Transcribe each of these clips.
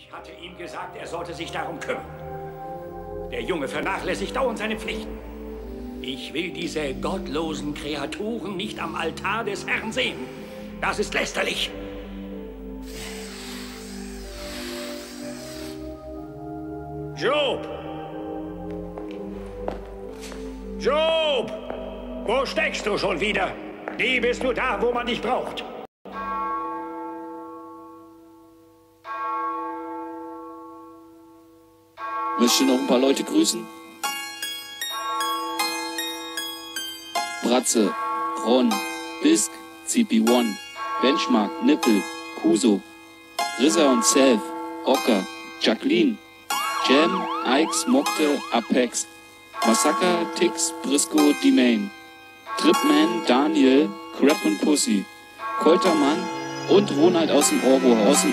Ich hatte ihm gesagt, er sollte sich darum kümmern. Der Junge vernachlässigt dauernd seine Pflichten. Ich will diese gottlosen Kreaturen nicht am Altar des Herrn sehen. Das ist lästerlich. Job! Job! Wo steckst du schon wieder? Nie bist du da, wo man dich braucht. Möchtest du noch ein paar Leute grüßen? Bratze, Ron, Bisk, CP1, Benchmark, Nippel, Kuso, Rissa und Self, Ocker, Jacqueline, Jam, Ix, Mokte, Apex, Massaker, Tix, Brisco, D-Main, Tripman, Daniel, Crap und Pussy, Koltermann und Ronald aus dem Orbo-Haus.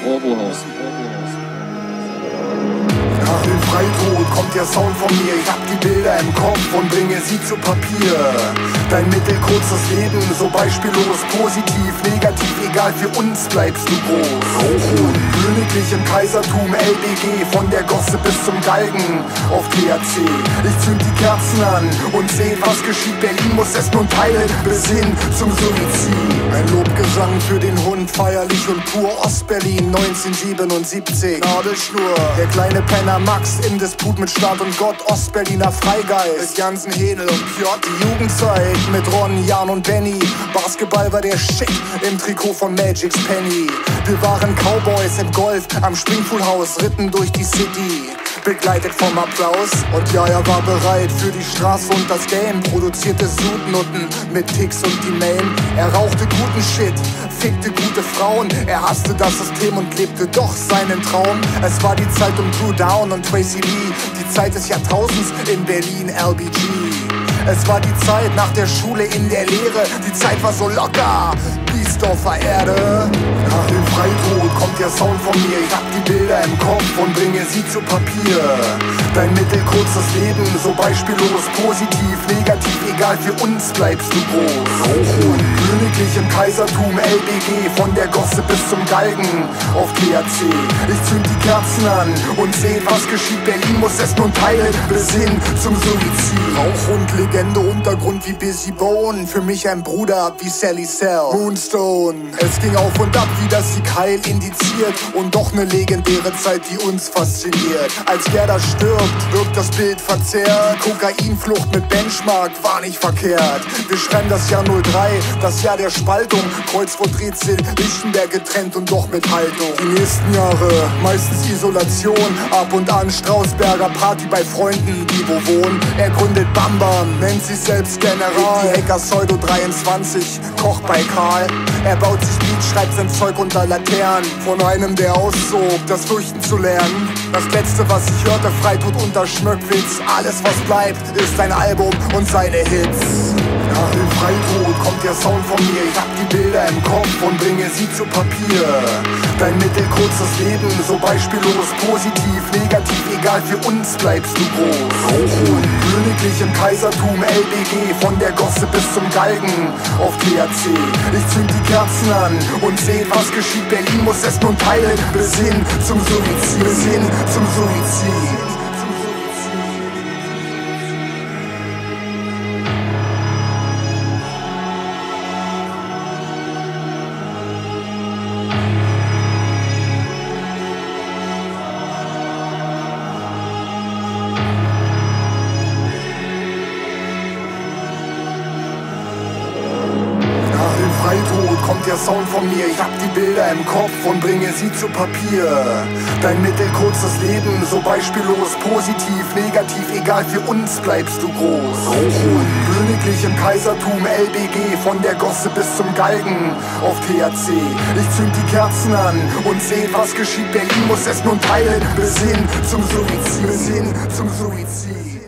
Nach dem Freitod kommt der Sound von mir. Ich hab die Bilder im Kopf und bringe sie zu Papier. Dein mittelkurzes Leben, so beispiellos, positiv, negativ, egal, für uns bleibst du groß. Rauchhuhn, königlich im Kaisertum, LBG, von der Gosse bis zum Galgen auf THC. Ich zünd die Kerzen an und seh, was geschieht. Berlin muss es nun teilen, bis hin zum Suizid. Ein Lobgesang für den Hund, feierlich und pur. Ostberlin 1977, Nadelschnur. Der kleine Penner Max im Disput mit Staat und Gott. Ostberliner Freigeist mit Jansen, Hedel und Piott. Die Jugendzeit mit Ron, Jan und Benny. Basketball war der Shit im Trikot von Magic's Penny. Wir waren Cowboys im Golf am Springpoolhaus, ritten durch die City, begleitet vom Applaus. Und ja, er war bereit für die Straße und das Game. Produzierte Sudnutten mit Ticks und die Main. Er rauchte guten Shit, fickte gute Frauen. Er hasste das System und lebte doch seinen Traum. Es war die Zeit um Drew Down und Tracy Lee. Die Zeit des Jahrtausends in Berlin, LBG. Es war die Zeit nach der Schule in der Lehre. Die Zeit war so locker, Biest auf der Erde. Nach dem Freitod kommt der Sound von mir. Ich hab die Bilder im Kopf und bringe sie zu Papier. Dein mittelkurzes Leben, so beispiellos, positiv, negativ, egal, für uns bleibst du groß. Rauchhuhn, königlich im Kaisertum, LBG, von der Gosse bis zum Galgen auf THC. Ich zünd die Kerzen an und seh, was geschieht. Berlin muss es nun teilen, bis hin zum Suizid. Rauchhund, Legende, Untergrund wie Busy Bone. Für mich ein Bruder wie Sally Cell, Moonstone. Es ging auf und ab wie das Sieg Heil indiziert. Und doch ne legendäre Zeit, die uns fasziniert. Als Gerda stirbt, wirkt das Bild verzerrt. Kokainflucht mit Benchmark war nicht verkehrt. Wir schreiben das Jahr 03, das Jahr der Spaltung. Kreuzworträtsel, Lichtenberg getrennt und doch mit Haltung. Die nächsten Jahre, meistens Isolation. Ab und an Strausberger Party bei Freunden, die wo wohnen. Er gründet Bam Bam, nennt sich selbst General. Die Hacker Pseudo 23, kocht bei Karl. Er baut sich Beat, schreibt sein Zeug unter Laternen. Von einem, der auszog, das Fürchten zu lernen. Das letzte, was ich hörte, Freitod unter Schmöckwitz. Alles, was bleibt, ist ein Album und seine Hits. Nach dem Freitod kommt der Sound von mir. Ich hab die Bilder im Kopf und bringe sie zu Papier. Dein mittelkurzes Leben, so beispiellos, positiv, negativ, egal, für uns bleibst du groß. Rauchhuhn, königlich im Kaisertum, LBG, von der Gosse bis zum Galgen auf THC. Ich zünd die Kerzen an und seh, was geschieht. Berlin muss es nun teilen, bis hin zum Suizid. Bis hin zum Suizid. Freitod kommt der Sound von mir. Ich hab die Bilder im Kopf und bringe sie zu Papier. Dein mittelkurzes Leben, so beispiellos, positiv, negativ, egal, für uns bleibst du groß. Rauchhuhn, königlich im Kaisertum, LBG, von der Gosse bis zum Galgen auf THC. Ich zünd die Kerzen an und seh, was geschieht. Berlin muss es nun teilen, bis hin zum Suizid. Bis hin zum Suizid.